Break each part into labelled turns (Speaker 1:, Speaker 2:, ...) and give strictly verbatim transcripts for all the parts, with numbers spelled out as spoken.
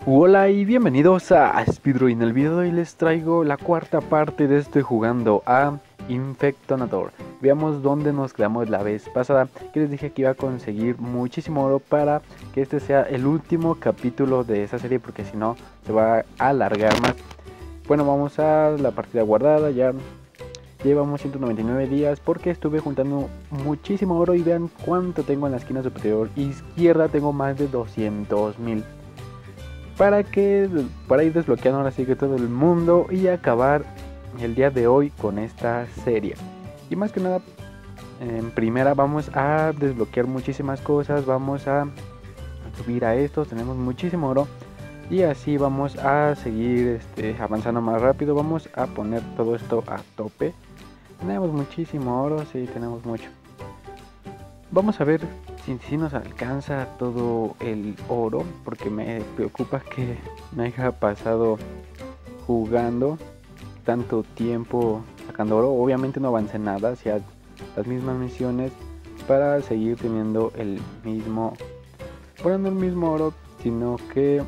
Speaker 1: Hola y bienvenidos a Speedrun. El video de hoy les traigo la cuarta parte de este jugando a Infectonator. Veamos dónde nos quedamos la vez pasada, que les dije que iba a conseguir muchísimo oro para que este sea el último capítulo de esa serie, porque si no se va a alargar más. Bueno, vamos a la partida guardada. Ya llevamos ciento noventa y nueve días porque estuve juntando muchísimo oro y vean cuánto tengo en la esquina superior izquierda. Tengo más de doscientos mil. Para que para ir desbloqueando ahora sí que todo el mundo y acabar el día de hoy con esta serie. Y más que nada, en primera vamos a desbloquear muchísimas cosas, vamos a subir a estos, tenemos muchísimo oro y así vamos a seguir este, avanzando más rápido. Vamos a poner todo esto a tope. Tenemos muchísimo oro, sí, tenemos mucho. Vamos a ver si, si nos alcanza todo el oro, porque me preocupa que me haya pasado jugando tanto tiempo sacando oro. Obviamente no avancé nada hacia las mismas misiones para seguir teniendo el mismo, bueno, no el mismo oro, sino que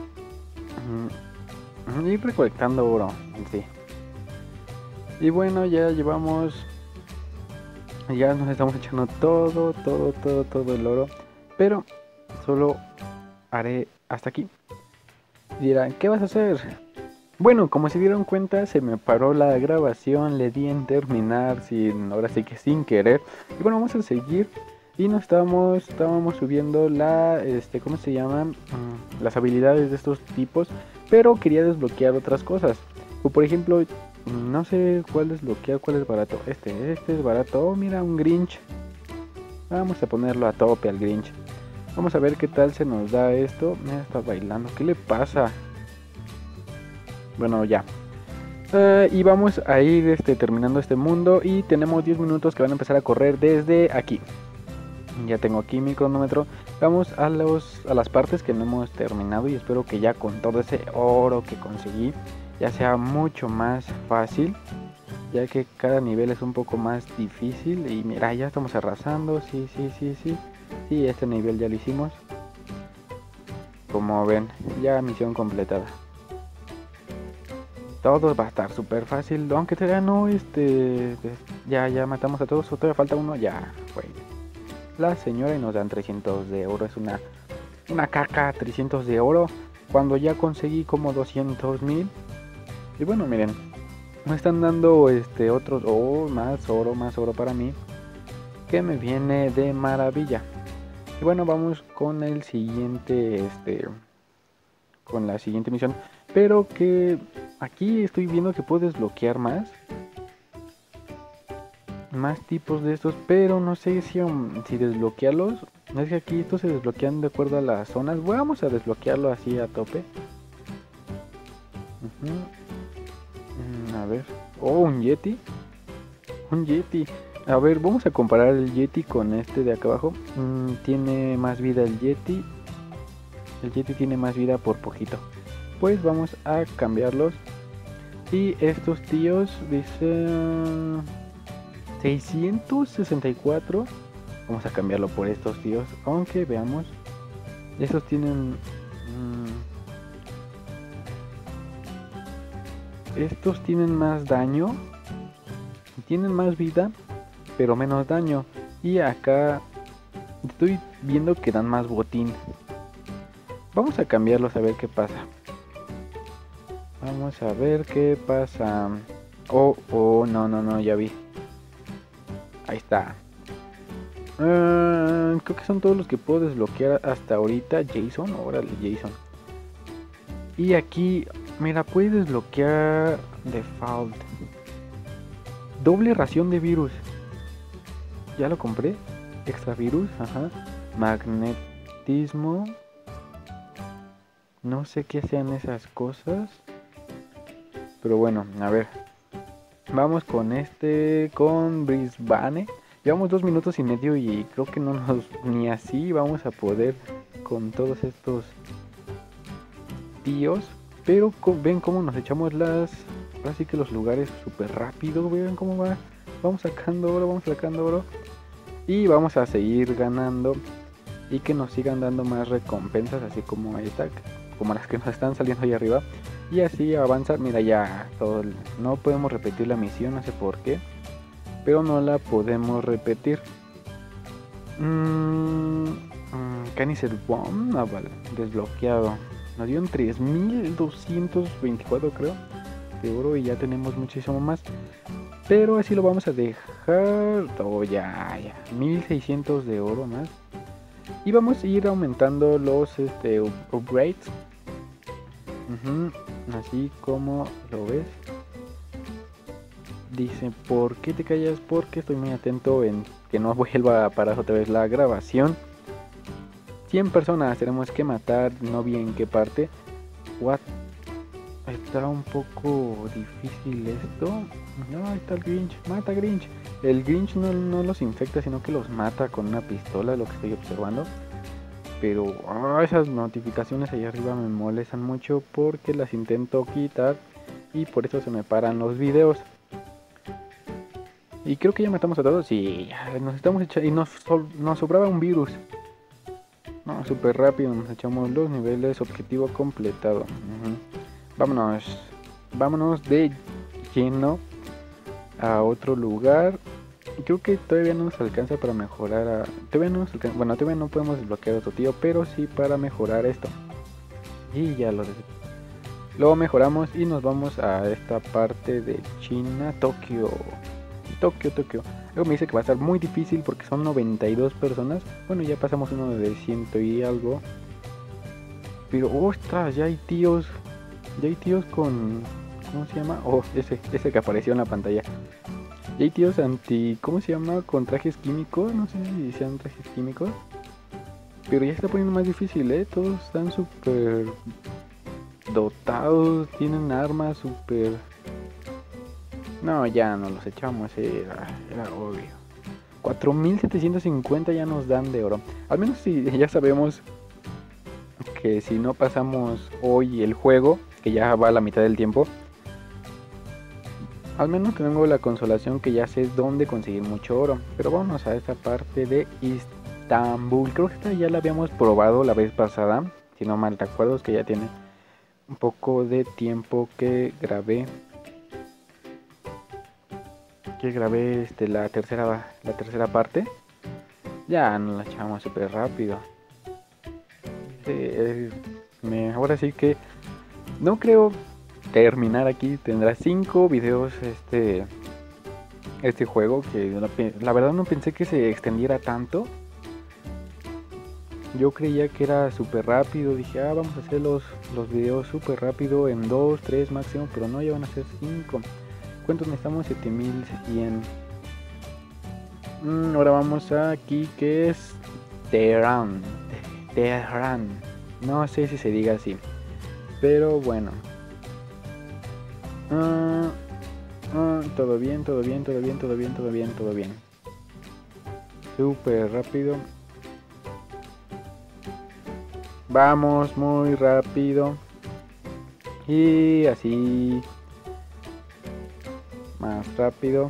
Speaker 1: mm, ir recolectando oro en sí. Y bueno, ya llevamos... Ya nos estamos echando todo, todo, todo, todo el oro. Pero solo haré hasta aquí. Y dirán, ¿qué vas a hacer? Bueno, como se dieron cuenta, se me paró la grabación. Le di en terminar, sin, ahora sí que sin querer. Y bueno, vamos a seguir. Y nos estábamos, estábamos subiendo la, este, ¿cómo se llaman? Mm, las habilidades de estos tipos. Pero quería desbloquear otras cosas. O por ejemplo... No sé cuál desbloquear, cuál es barato. Este, este es barato. Oh, mira, un Grinch. Vamos a ponerlo a tope al Grinch. Vamos a ver qué tal se nos da esto. Mira, está bailando. ¿Qué le pasa? Bueno, ya. Uh, y vamos a ir este, terminando este mundo. Y tenemos diez minutos que van a empezar a correr desde aquí. Ya tengo aquí mi cronómetro. Vamos a, los, a las partes que no hemos terminado. Y espero que ya con todo ese oro que conseguí ya sea mucho más fácil, ya que cada nivel es un poco más difícil. Y mira, ya estamos arrasando. Sí, sí, sí, sí. Sí, este nivel ya lo hicimos. Como ven, ya misión completada. Todo va a estar súper fácil. Aunque todavía no, este... Ya, ya matamos a todos. Todavía falta uno. Ya, fue la señora y nos dan trescientos de oro. Es una, una caca, trescientos de oro. Cuando ya conseguí como doscientos mil. Y bueno, miren, me están dando este otros, oh, más oro, más oro para mí, que me viene de maravilla. Y bueno, vamos con el siguiente, este, con la siguiente misión. Pero que aquí estoy viendo que puedo desbloquear más, más tipos de estos, pero no sé si, um, si desbloquearlos. Es que aquí estos se desbloquean de acuerdo a las zonas. Vamos a desbloquearlo así a tope. Uh-huh. A ver, oh, un Yeti. Un Yeti. A ver, vamos a comparar el Yeti con este de acá abajo. Mm, tiene más vida el Yeti. El Yeti tiene más vida por poquito. Pues vamos a cambiarlos. Y estos tíos dicen seiscientos sesenta y cuatro. Vamos a cambiarlo por estos tíos. Aunque veamos, estos tienen... Mmm, Estos tienen más daño, tienen más vida, pero menos daño. Y acá estoy viendo que dan más botín. Vamos a cambiarlos a ver qué pasa. Vamos a ver qué pasa. Oh, oh, no, no, no, ya vi. Ahí está. Uh, creo que son todos los que puedo desbloquear hasta ahorita. Jason, órale, Jason. Y aquí... Mira, puedes desbloquear default. Doble ración de virus. Ya lo compré. Extra virus, ajá. Magnetismo. No sé qué sean esas cosas. Pero bueno, a ver. Vamos con este, con Brisbane. Llevamos dos minutos y medio y creo que no nos, ni así vamos a poder con todos estos tíos. Pero ven cómo nos echamos las... Así que los lugares súper rápido. Vean cómo va. Vamos sacando oro, vamos sacando oro. Y vamos a seguir ganando. y que nos sigan dando más recompensas, así como esta, como las que nos están saliendo ahí arriba. Y así avanzar. Mira, ya todo el... no podemos repetir la misión, no sé por qué, pero no la podemos repetir. Mmm, mmm, Canister Bomb, ah, vale, desbloqueado. Nos dieron tres mil doscientos veinticuatro, creo, de oro, y ya tenemos muchísimo más. Pero así lo vamos a dejar. Oh, ya, ya, mil seiscientos de oro más. Y vamos a ir aumentando los este, upgrades. Uh-huh. Así como lo ves. Dice, ¿por qué te callas? Porque estoy muy atento en que no vuelva a parar otra vez la grabación. cien personas tenemos que matar, no vi en qué parte. What? Está un poco difícil esto. No, ahí está el Grinch. Mata Grinch. El Grinch no, no los infecta, sino que los mata con una pistola, lo que estoy observando. Pero oh, esas notificaciones ahí arriba me molestan mucho porque las intento quitar y por eso se me paran los videos. Y creo que ya matamos a todos y nos estamos echando. Y nos, nos sobraba un virus. No, súper rápido nos echamos los niveles, objetivo completado. Uh-huh. Vámonos, vámonos de lleno a otro lugar. Creo que todavía no nos alcanza para mejorar a... Todavía no nos alcanza... Bueno, todavía no podemos desbloquear a otro tío, pero sí para mejorar esto. Y ya lo... Luego mejoramos y nos vamos a esta parte de China, Tokio. Tokio, Tokio. Luego me dice que va a estar muy difícil porque son noventa y dos personas. Bueno, ya pasamos uno de ciento y algo. Pero, ostras, ya hay tíos. Ya hay tíos con... ¿Cómo se llama? Oh, ese, ese que apareció en la pantalla. Ya hay tíos anti... ¿Cómo se llama? Con trajes químicos. No sé si sean trajes químicos. Pero ya está poniendo más difícil, ¿eh? Todos están súper dotados. Tienen armas súper... No, ya no los echamos, era, era obvio. cuatro mil setecientos cincuenta ya nos dan de oro. Al menos si ya sabemos que si no pasamos hoy el juego, que ya va a la mitad del tiempo, al menos tengo la consolación que ya sé dónde conseguir mucho oro. Pero vamos a esta parte de Istambul. Creo que esta ya la habíamos probado la vez pasada, si no mal recuerdo, es que ya tiene un poco de tiempo que grabé. Que grabé este, la tercera la tercera parte. Ya nos la echamos súper rápido. Eh, me, ahora sí que no creo terminar aquí. Tendrá cinco videos este este juego, que la, la verdad no pensé que se extendiera tanto. Yo creía que era súper rápido. Dije, ah, vamos a hacer los, los videos súper rápido en dos, tres máximo, pero no, ya van a ser cinco. ¿Cuántos necesitamos? siete mil cien. Mm, ahora vamos aquí, que es Tehran. Tehran. No sé si se diga así, pero bueno. Uh, uh, todo bien, todo bien, todo bien, todo bien, todo bien, todo bien. Súper rápido. Vamos muy rápido. Y así... Más rápido.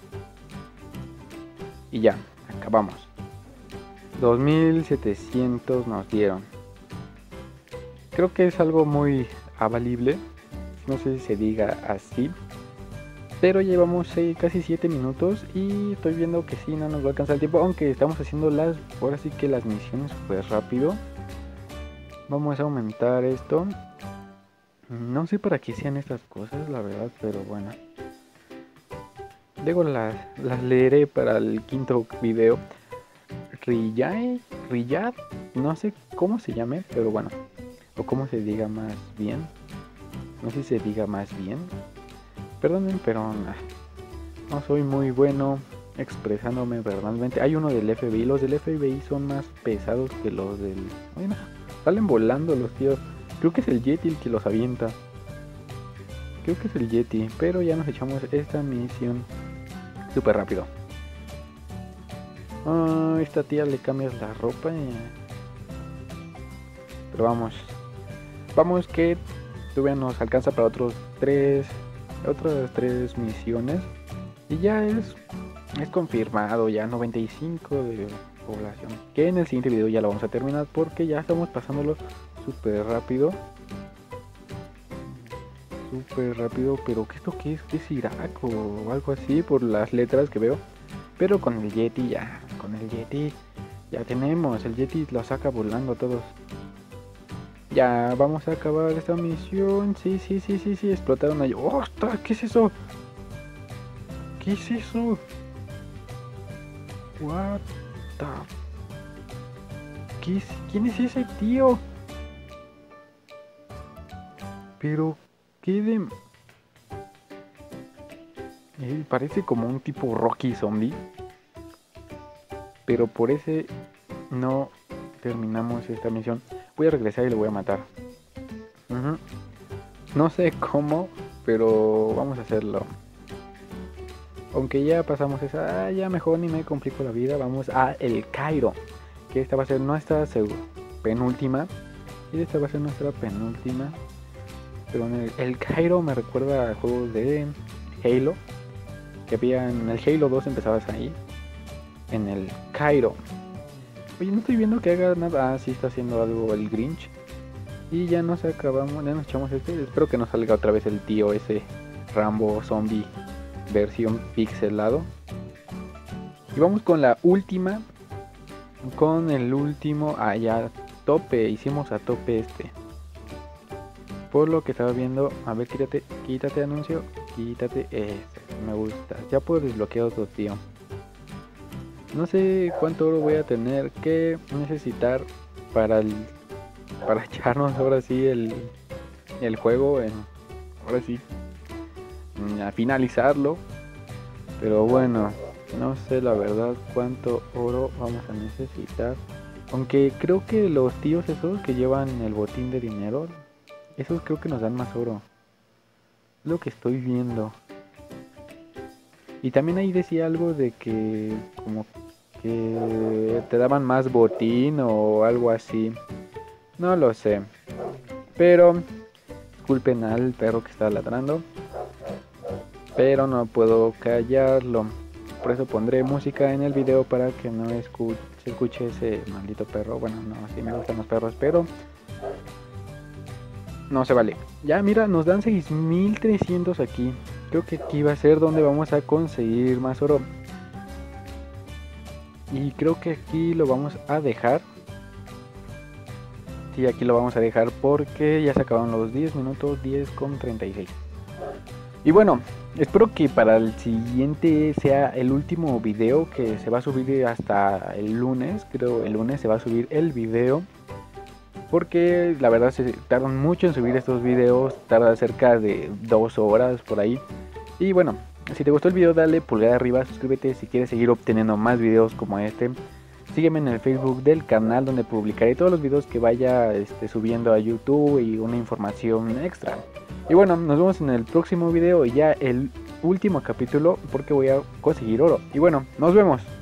Speaker 1: Y ya, acabamos. dos mil setecientos nos dieron. Creo que es algo muy avalible. No sé si se diga así. Pero llevamos eh, casi siete minutos. Y estoy viendo que sí, no nos va a alcanzar el tiempo. Aunque estamos haciendo las... Ahora sí que las misiones súper rápido. Vamos a aumentar esto. No sé para qué sean estas cosas, la verdad, pero bueno. Luego las, las leeré para el quinto video. Riyad, Riyad, no sé cómo se llame, pero bueno. O cómo se diga más bien. No sé si se diga más bien. Perdonen, pero nah, no soy muy bueno expresándome verbalmente. Hay uno del F B I. Los del F B I son más pesados que los del... Bueno, salen volando los tíos. Creo que es el Yeti el que los avienta. Creo que es el Yeti. Pero ya nos echamos esta misión súper rápido. A oh, esta tía le cambias la ropa y... Pero vamos. Vamos que todavía nos alcanza para otros tres... Otras tres misiones. Y ya es... Es confirmado ya noventa y cinco de población, que en el siguiente video ya lo vamos a terminar porque ya estamos pasándolo súper rápido. Súper rápido, pero ¿qué esto qué es? ¿Qué es Irak o algo así por las letras que veo? Pero con el Yeti ya, con el Yeti ya tenemos, el Yeti lo saca volando a todos. Ya, vamos a acabar esta misión. Sí, sí, sí, sí, sí, explotaron ahí. ¡Oh, está! ¿Qué es eso? ¿Qué es eso? What the... ¿Qué es? ¿Quién es ese tío? Pero... ¿qué de...? Él parece como un tipo Rocky zombie. Pero por ese no terminamos esta misión. Voy a regresar y lo voy a matar. Uh-huh. No sé cómo, pero vamos a hacerlo. Aunque ya pasamos esa, ah, ya mejor ni me complico la vida. Vamos a El Cairo, que esta va a ser nuestra penúltima. Y esta va a ser nuestra penúltima. Pero en el, el Cairo me recuerda a juegos de Halo. Que había en el Halo dos, empezabas ahí. En el Cairo. Oye, no estoy viendo que haga nada. Ah, sí está haciendo algo el Grinch. Y ya nos acabamos, ya nos echamos este. Espero que nos salga otra vez el tío ese Rambo zombie versión pixelado. Y vamos con la última. Con el último. Ah, ya tope. Hicimos a tope este. Por lo que estaba viendo. A ver, quítate, quítate anuncio. Quítate este. Me gusta. Ya puedo desbloquear otro tío. No sé cuánto oro voy a tener que necesitar para el, para echarnos ahora sí el, el juego. En, ahora sí. A finalizarlo. Pero bueno. No sé la verdad cuánto oro vamos a necesitar. Aunque creo que los tíos esos que llevan el botín de dinero, esos creo que nos dan más oro. Es lo que estoy viendo. Y también ahí decía algo de que como que te daban más botín o algo así. No lo sé. Pero disculpen al perro que está ladrando. Pero no puedo callarlo. Por eso pondré música en el video para que no escuche, se escuche ese maldito perro. Bueno, no, sí me gustan los perros, pero no se vale. Ya mira, nos dan seis mil trescientos aquí. Creo que aquí va a ser donde vamos a conseguir más oro. Y creo que aquí lo vamos a dejar. Sí, aquí lo vamos a dejar porque ya se acabaron los diez minutos, diez con treinta y seis. Y bueno, espero que para el siguiente sea el último video, que se va a subir hasta el lunes. Creo el lunes se va a subir el video. Porque la verdad se tardan mucho en subir estos videos. Tarda cerca de dos horas por ahí. Y bueno, si te gustó el video dale pulgar arriba, suscríbete si quieres seguir obteniendo más videos como este. Sígueme en el Facebook del canal donde publicaré todos los videos que vaya este, subiendo a YouTube y una información extra. Y bueno, nos vemos en el próximo video y ya el último capítulo porque voy a conseguir oro. Y bueno, nos vemos.